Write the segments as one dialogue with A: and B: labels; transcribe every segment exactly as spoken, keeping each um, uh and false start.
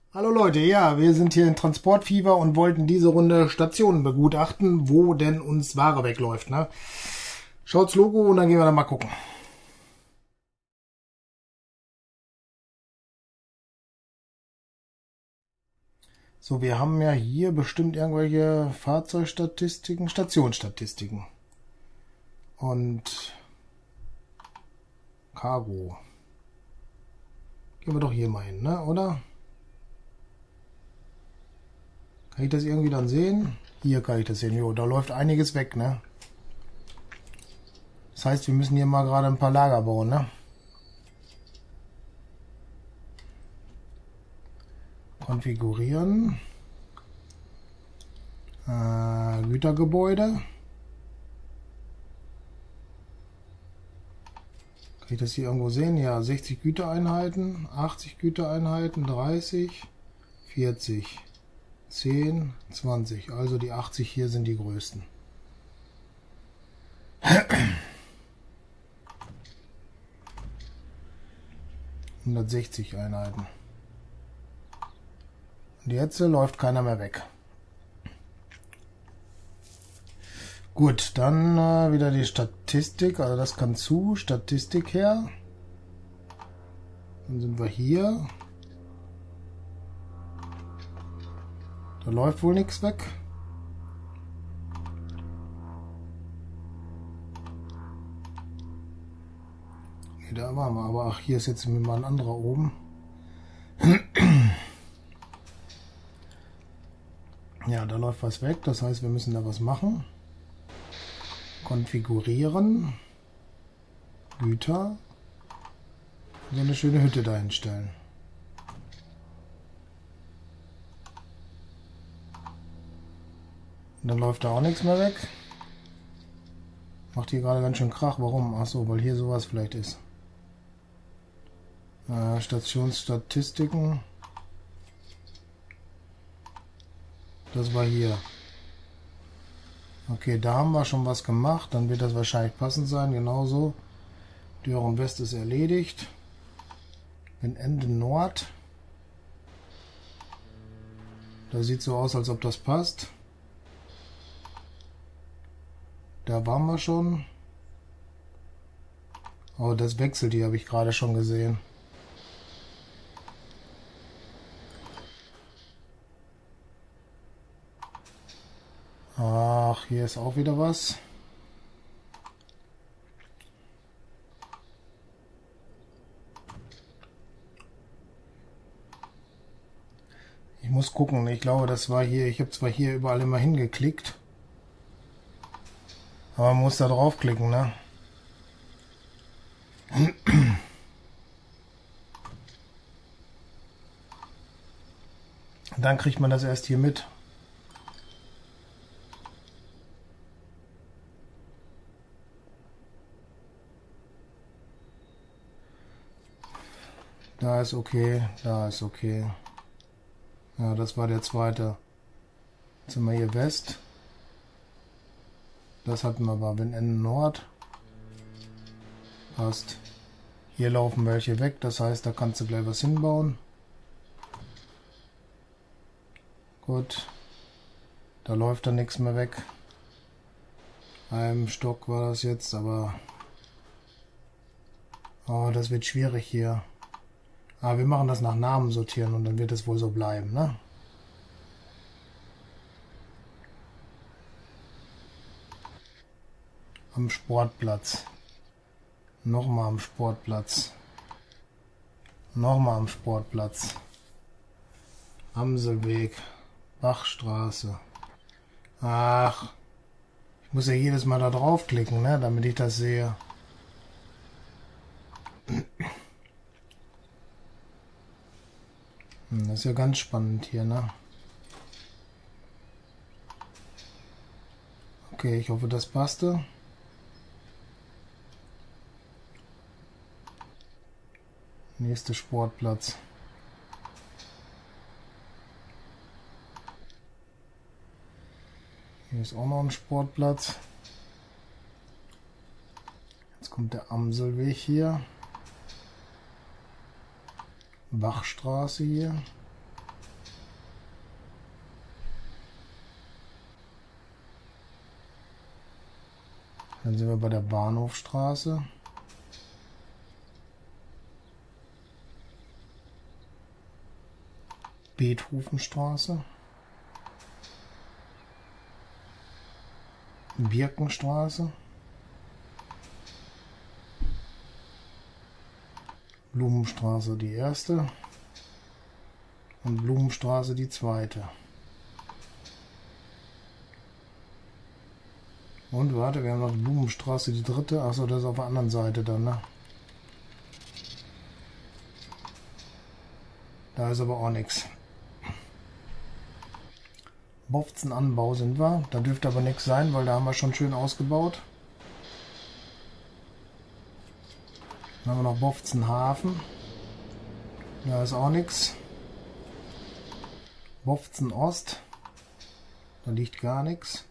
A: Hallo Leute, ja, wir sind hier in Transportfieber und wollten diese Runde Stationen begutachten, wo denn uns Ware wegläuft, ne? Schaut's Logo und dann gehen wir dann mal gucken. So, wir haben ja hier bestimmt irgendwelche Fahrzeugstatistiken, Stationsstatistiken. Und Cargo. Gehen wir doch hier mal hin, ne, oder? Kann ich das irgendwie dann sehen? Hier kann ich das sehen. Jo, da läuft einiges weg, ne? Das heißt, wir müssen hier mal gerade ein paar Lager bauen, ne? Konfigurieren. Äh, Gütergebäude. Kann ich das hier irgendwo sehen? Ja, sechzig Gütereinheiten, achtzig Gütereinheiten, dreißig, vierzig, zehn, zwanzig. Also die achtzig hier sind die größten. hundertsechzig Einheiten. Und jetzt läuft keiner mehr weg. Gut, dann äh, wieder die Statistik, also das kann zu, Statistik her. Dann sind wir hier. Da läuft wohl nichts weg. Nee, da waren wir, aber ach, hier ist jetzt mal ein anderer oben. Ja, da läuft was weg, das heißt, wir müssen da was machen. Konfigurieren, Güter, so eine schöne Hütte dahin stellen. Und dann läuft da auch nichts mehr weg. Macht hier gerade ganz schön Krach. Warum? Achso, weil hier sowas vielleicht ist. Äh, Stationsstatistiken. Das war hier. Okay, da haben wir schon was gemacht. Dann wird das wahrscheinlich passend sein. Genauso. Düren West ist erledigt. Wenn Ende Nord. Da sieht so aus, als ob das passt. Da waren wir schon. Oh, das wechselt, die habe ich gerade schon gesehen. Ach, hier ist auch wieder was. Ich muss gucken. Ich glaube, das war hier. Ich habe zwar hier überall immer hingeklickt. Aber man muss da draufklicken, ne? Dann kriegt man das erst hier mit. Da ist okay, da ist okay. Ja, das war der zweite. Jetzt sind wir hier West. Das hatten wir aber, wenn Ende Nord. Passt. Hier laufen welche weg, das heißt, da kannst du gleich was hinbauen. Gut. Da läuft dann nichts mehr weg. Einem Stock war das jetzt, aber... Oh, das wird schwierig hier. Aber wir machen das nach Namen sortieren und dann wird es wohl so bleiben, ne? Am Sportplatz. Nochmal am Sportplatz. Nochmal am Sportplatz. Amselweg. Bachstraße. Ach. Ich muss ja jedes Mal da draufklicken, ne, damit ich das sehe. Das ist ja ganz spannend hier, ne? Okay, ich hoffe, das passte. Nächster Sportplatz. Hier ist auch noch ein Sportplatz. Jetzt kommt der Amselweg hier. Bachstraße hier. Dann sind wir bei der Bahnhofstraße. Beethovenstraße. Birkenstraße. Blumenstraße die erste. Und Blumenstraße die zweite. Und warte, wir haben noch die Blumenstraße die dritte. Achso, das ist auf der anderen Seite dann, ne? Da ist aber auch nichts. Bofzenanbau sind wir. Da dürfte aber nichts sein, weil da haben wir schon schön ausgebaut. Dann haben wir noch Bofzenhafen. Da ist auch nichts. Bofzen Ost. Da liegt gar nichts.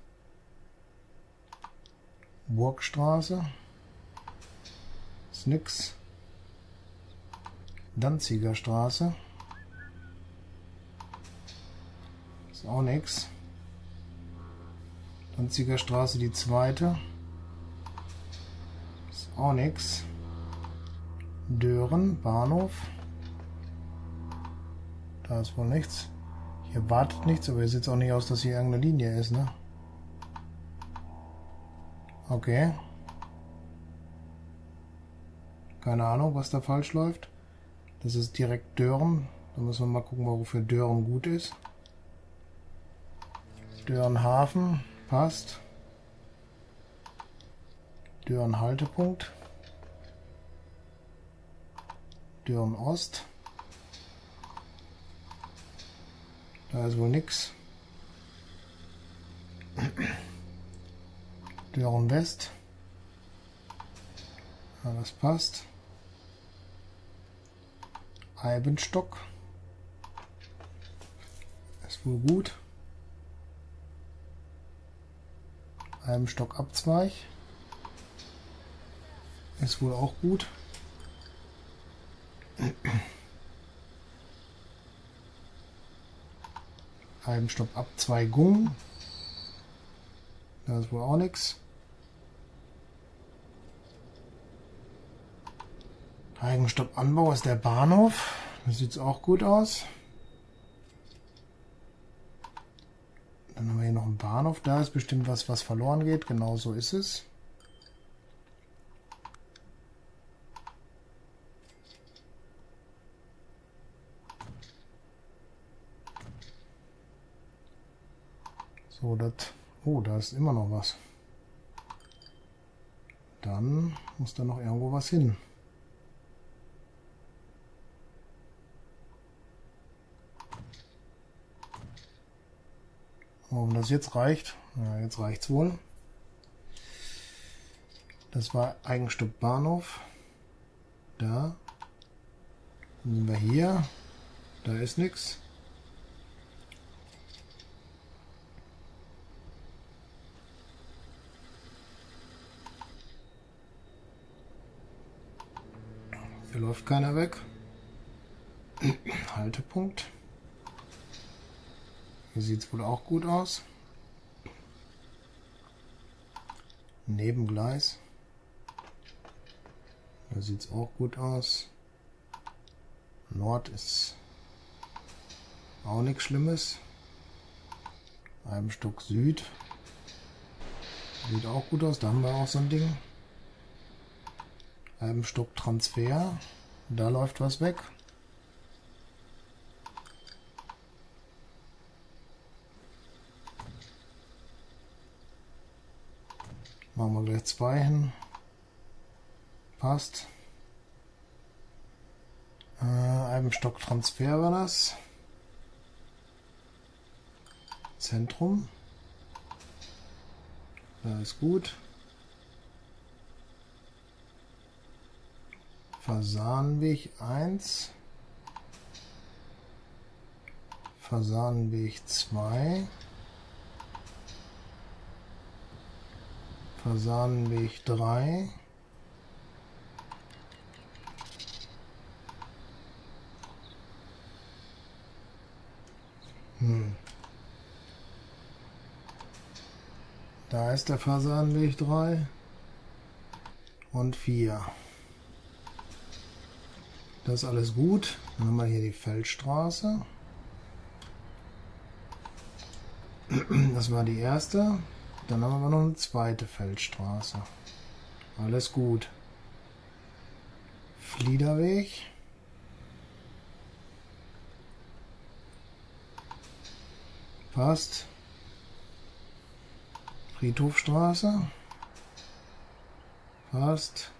A: Burgstraße. Ist nix. Danziger Straße. Ist auch nix. Danziger Straße die zweite. Ist auch nix. Dören, Bahnhof. Da ist wohl nichts. Hier wartet nichts, aber es sieht auch nicht aus, dass hier irgendeine Linie ist, ne? Okay. Keine Ahnung, was da falsch läuft. Das ist direkt Dören. Da müssen wir mal gucken, wofür Dören gut ist. Dören Hafen passt. Dören Haltepunkt. Dören Ost. Da ist wohl nichts. Dören West. Ja, das passt. Eibenstock. Ist wohl gut. Eibenstock Abzweig. Ist wohl auch gut. Eibenstock Abzweigung. Da ist wohl auch nichts. Eigenstopp Anbau ist der Bahnhof. Da sieht es auch gut aus. Dann haben wir hier noch einen Bahnhof. Da ist bestimmt was, was verloren geht. Genau so ist es. So, das. Oh, da ist immer noch was. Dann muss da noch irgendwo was hin. Oh, wenn das jetzt reicht, ja, jetzt reicht es wohl. Das war Eigenstück Bahnhof. Da. Dann sind wir hier. Da ist nichts. Hier läuft keiner weg. Haltepunkt. Hier sieht es wohl auch gut aus. Nebengleis. Da sieht es auch gut aus. Nord ist auch nichts Schlimmes. Eibenstock Süd. Sieht auch gut aus. Da haben wir auch so ein Ding. Eibenstock Transfer. Da läuft was weg. Machen wir gleich zwei hin. Passt. Äh, Eibenstock Transfer war das. Zentrum. Da ist gut. Fasanenweg eins. Fasanenweg zwei. Fasanenweg drei. Hm. Da ist der Fasanenweg drei. und vier. Das ist alles gut. Dann haben wir hier die Feldstraße. Das war die erste. Dann haben wir noch eine zweite Feldstraße. Alles gut. Fliederweg. Passt. Friedhofstraße. Passt.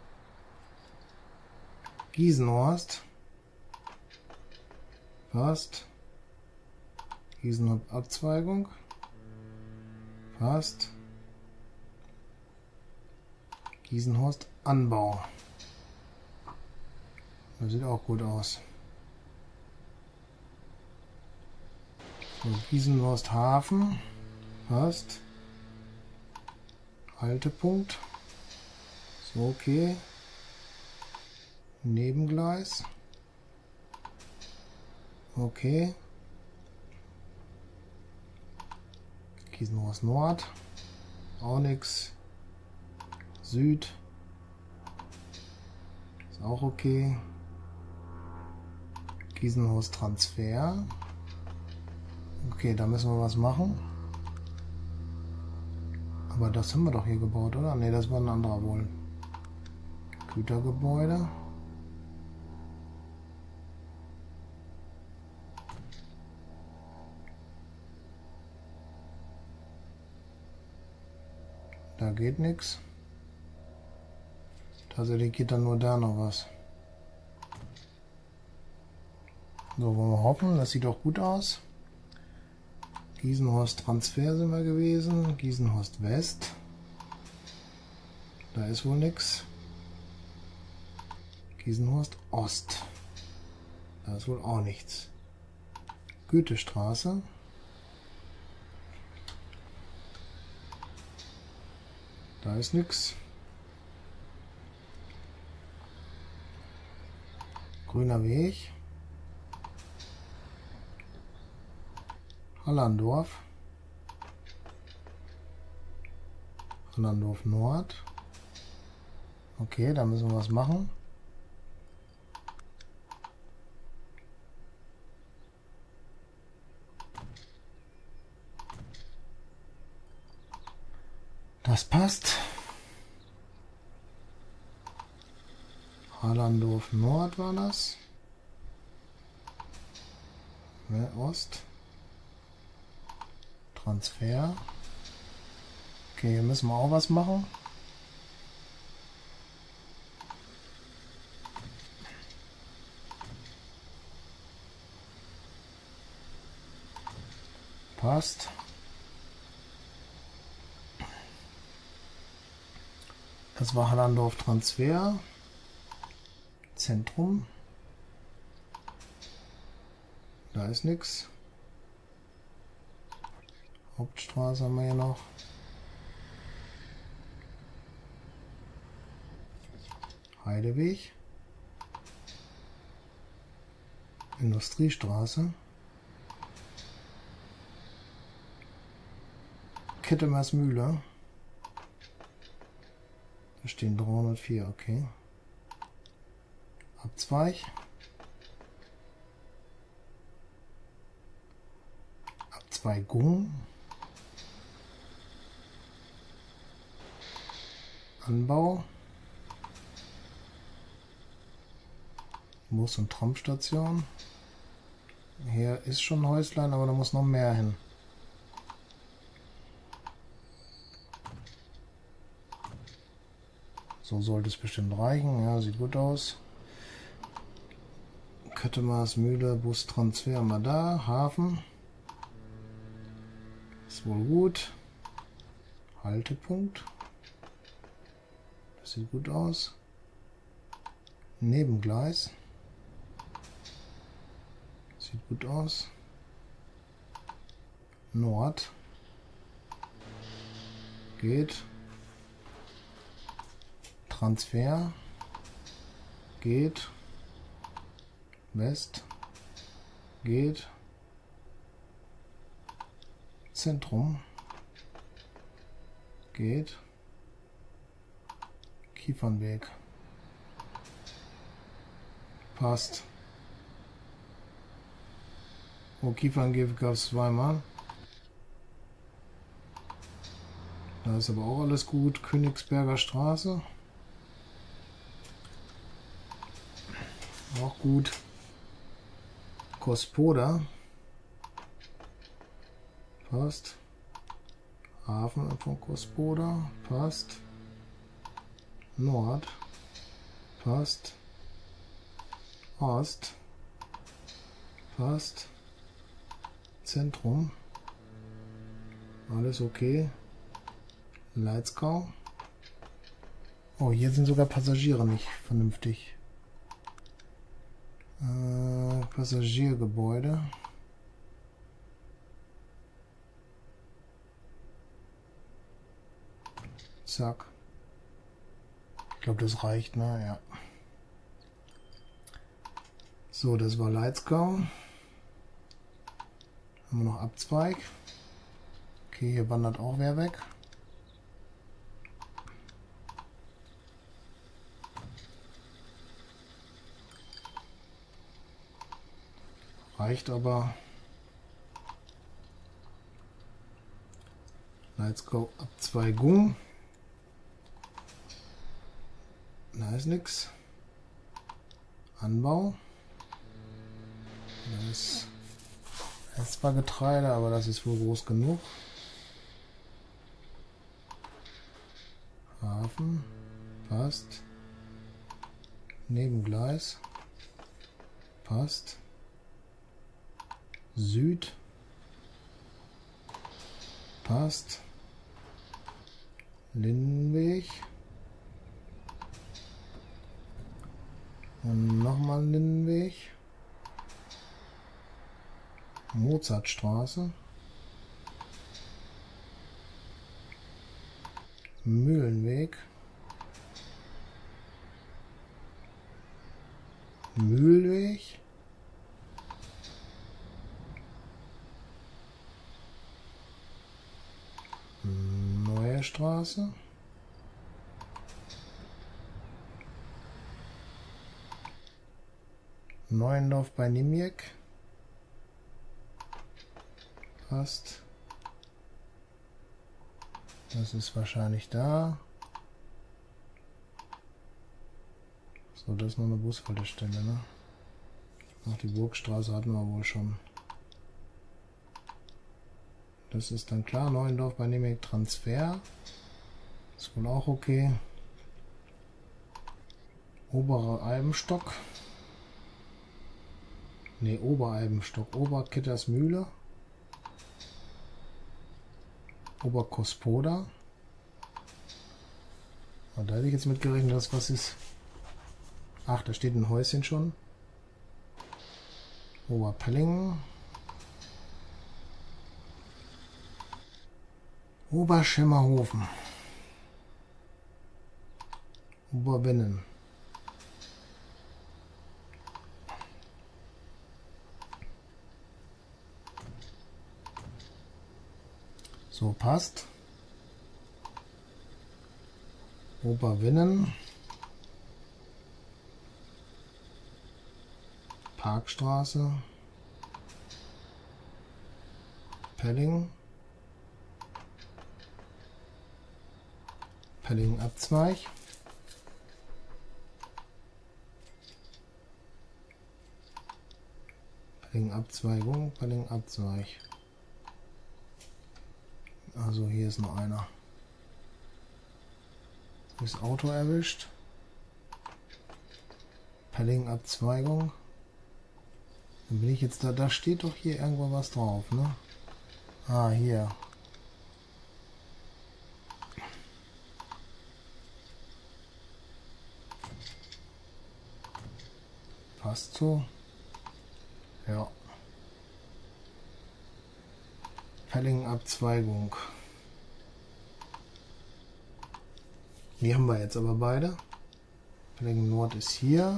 A: Giesenhorst. Passt. Giesenhorst Abzweigung. Passt. Giesenhorst Anbau. Das sieht auch gut aus. So, Giesenhorst Hafen. Passt. Haltepunkt. So, okay. Nebengleis. Okay. Giesenhorst Nord. Auch nix. Süd. Ist auch okay. Giesenhorst Transfer. Okay, da müssen wir was machen. Aber das haben wir doch hier gebaut, oder? Ne, das war ein anderer wohl. Gütergebäude. Da geht nichts. Tatsächlich geht dann nur da noch was. So, wollen wir hoffen, das sieht auch gut aus. Giesenhorst Transfer sind wir gewesen. Giesenhorst West. Da ist wohl nichts. Giesenhorst Ost. Da ist wohl auch nichts. Goethestraße. Da ist nichts. Grüner Weg. Hallandorf. Hallandorf Nord. Okay, da müssen wir was machen. Das passt. Hallandorf Nord war das. Ne, Ost. Transfer. Okay, hier müssen wir auch was machen. Passt. Das war Hallandorf Transfer. Zentrum. Da ist nichts. Hauptstraße haben wir hier noch. Heideweg. Industriestraße. Kittemersmühle. Da stehen dreihundertvier, okay. Abzweig. Abzweigung. Anbau. Bus- und Tramstation. Hier ist schon ein Häuslein, aber da muss noch mehr hin. So sollte es bestimmt reichen. Ja, sieht gut aus. Köttemersmühle, Bustransfer haben wir da. Hafen. Ist wohl gut. Haltepunkt. Das sieht gut aus. Nebengleis. Sieht gut aus. Nord. Geht. Transfer. Geht. West. Geht. Zentrum. Geht. Kiefernweg. Passt. Oh, Kiefernweg gab es zweimal. Da ist aber auch alles gut. Königsberger Straße. Auch gut. Gospoda. Passt. Hafen von Gospoda. Passt. Nord. Passt. Ost. Passt. Zentrum. Alles okay. Leitzgau. Oh, hier sind sogar Passagiere nicht vernünftig. Äh, Passagiergebäude. Zack. Ich glaube, das reicht, ne? Ja. So, das war Leitzgau. Haben wir noch Abzweig. Okay, hier wandert auch wer weg. Reicht aber. Leitzgau Abzweigung. Da ist nichts. Anbau. Da ist, da ist zwar Getreide, aber das ist wohl groß genug. Hafen. Passt. Nebengleis. Passt. Süd. Passt. Lindenweg. Und nochmal Lindenweg. Mozartstraße. Mühlenweg. Mühlweg. Neue Straße. Neuendorf bei Nimiek. Passt. Das ist wahrscheinlich da. So, das ist noch eine Bushaltestelle, ne? Auch die Burgstraße hatten wir wohl schon. Das ist dann klar. Neuendorf bei Nimiek Transfer. Ist wohl auch okay. Oberer Eibenstock. Ne, Obereibenstock. Oberkittersmühle. Oberkospoda. Und da hätte ich jetzt mitgerechnet, dass was ist. Ach, da steht ein Häuschen schon. Oberpellingen. Oberschemmerhofen. Oberbinnen. So, passt. Oberwinnen. Parkstraße. Pelling. Pelling Abzweig. Pelling Abzweigung, Pelling Abzweig. Also hier ist noch einer. Das Auto erwischt. Pelling Abzweigung. Dann bin ich jetzt da. Da steht doch hier irgendwo was drauf, ne? Ah, hier. Passt so. Ja. Pelling Abzweigung. Die haben wir jetzt aber beide. Pelling Nord ist hier.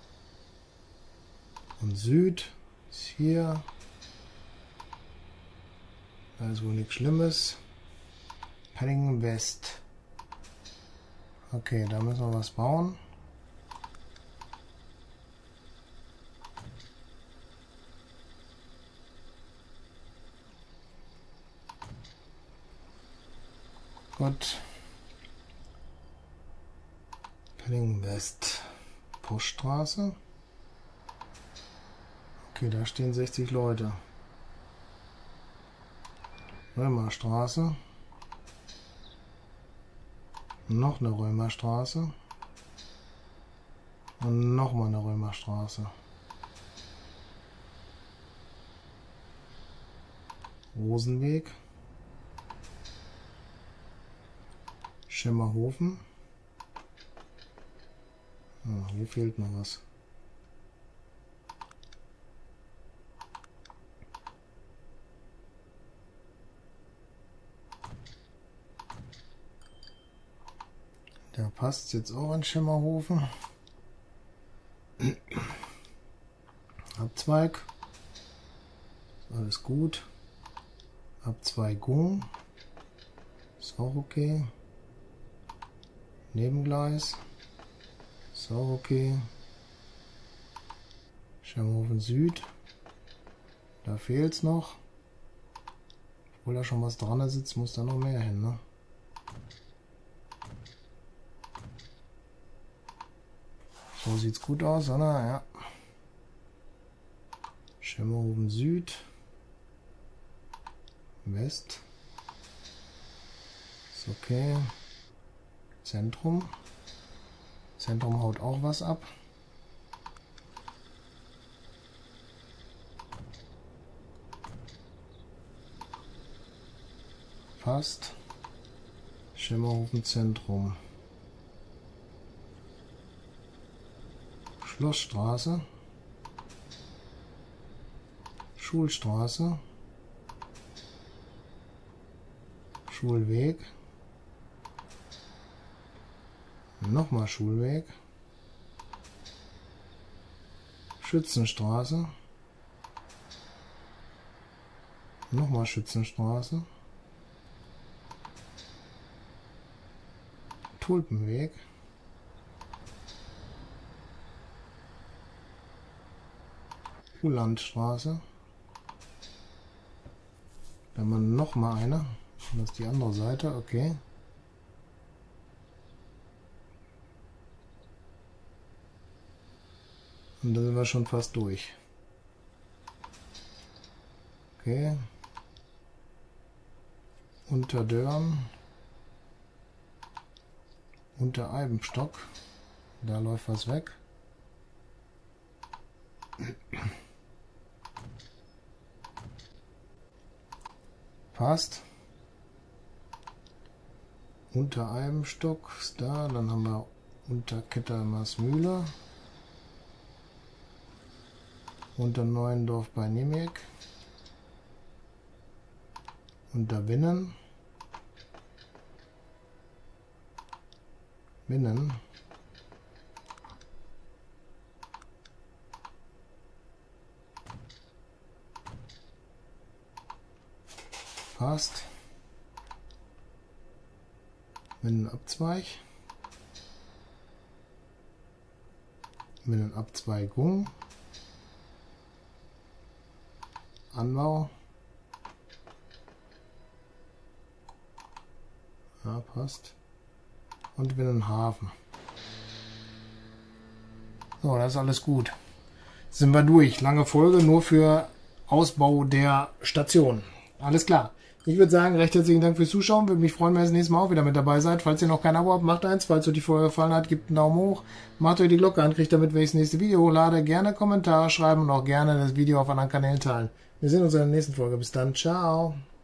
A: Und Süd ist hier. Da ist wohl nichts Schlimmes. Pelling West. Okay, da müssen wir was bauen. Gut. Pelling West. Poststraße. Okay, da stehen sechzig Leute. Römerstraße. Noch eine Römerstraße. Und nochmal eine Römerstraße. Rosenweg. Schemmerhofen. Ah, hier fehlt noch was. Der passt jetzt auch in Schemmerhofen. Abzweig. Ist alles gut. Abzweigung. Ist auch okay. Nebengleis. Ist auch okay. Schemmerhofen Süd. Da fehlt es noch. Obwohl da schon was dran sitzt, muss da noch mehr hin, ne? So sieht's gut aus, oder? Ja. Schemmerhofen Süd. West. Ist okay. Zentrum. Zentrum haut auch was ab. Passt. Schemmerhofen Zentrum. Schlossstraße. Schulstraße. Schulweg. Nochmal Schulweg. Schützenstraße. Nochmal Schützenstraße. Tulpenweg. Landstraße. Dann mal noch mal eine. Das ist die andere Seite. Okay. Und da sind wir schon fast durch. Okay. Unterdörn. Unter Eibenstock. Da läuft was weg. Passt. Unter Eibenstock ist da. Dann haben wir unter Kettermarsmühle. Unter Neuendorf bei Niemek. Unter Winnen. Winnen. Passt. Winnenabzweig. Winnenabzweigung. Anbau. Ja, passt. Und Winnenhafen. So, das ist alles gut. Sind wir durch. Lange Folge nur für Ausbau der Station. Alles klar. Ich würde sagen, recht herzlichen Dank fürs Zuschauen. Würde mich freuen, wenn ihr das nächste Mal auch wieder mit dabei seid. Falls ihr noch kein Abo habt, macht eins. Falls euch die Folge gefallen hat, gebt einen Daumen hoch. Macht euch die Glocke an, kriegt damit, wenn ich das nächste Video hochlade. Gerne Kommentare schreiben und auch gerne das Video auf anderen Kanälen teilen. Wir sehen uns in der nächsten Folge. Bis dann. Ciao.